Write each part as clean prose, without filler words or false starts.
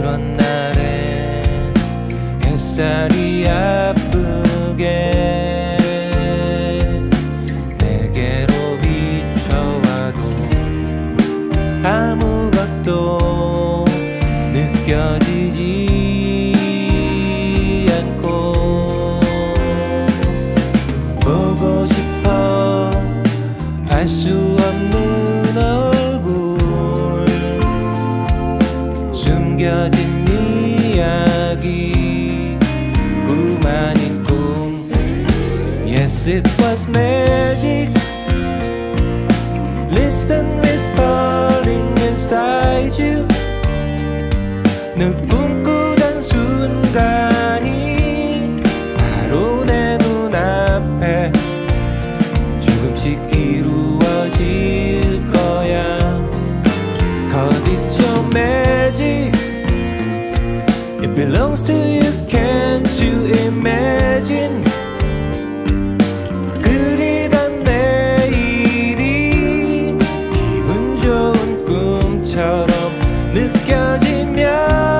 그런 날엔 햇살이 아프게 내게로 비춰와도 아무것도 느껴지지 않고 보고 싶어 알 수 없는 얼굴 숨겨진 이야기 꿈 아닌 꿈 Yes it was magic Listen whispering inside you 늘 꿈꾸던 순간이 바로 내 눈앞에 조금씩 이루어질 거야 Cause it's your magic It belongs to you, can't you imagine 그리던 내일이 기분 좋은 꿈처럼 느껴지면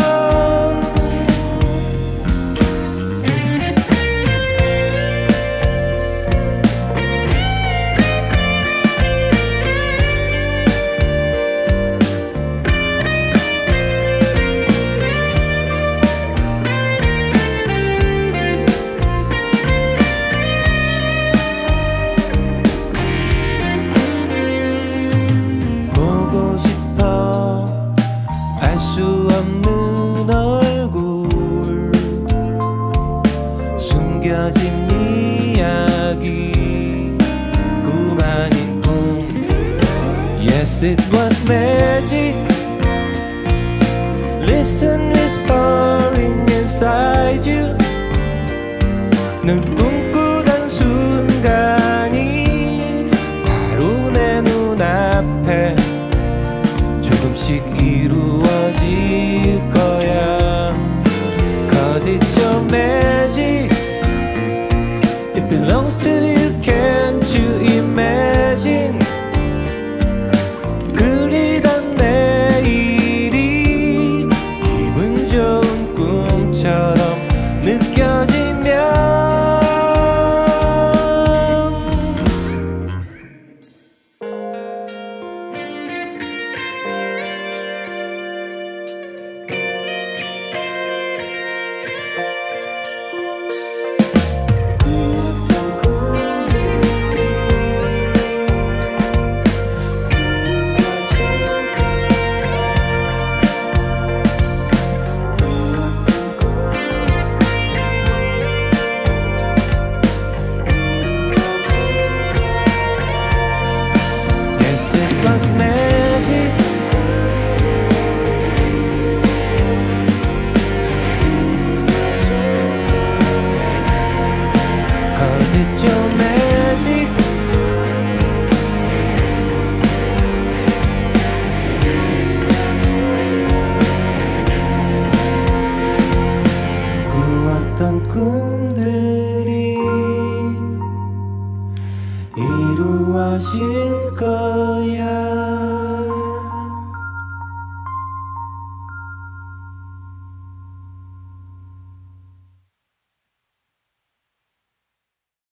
보고 싶어 알 수 없는 얼굴 숨겨진 이야기 꿈 아닌 꿈 Yes it was magic Listen whispering inside you 늘 꿈꾸던 순간이 바로 내 눈앞에 조금씩 이루어질 거야 Cause it's your magic It belongs to you, can't you imagine 그리던 내일이 기분 좋은 꿈처럼 느껴지면 was magic Cause it's your magic 꾸었던 꿈들이 이루어질 것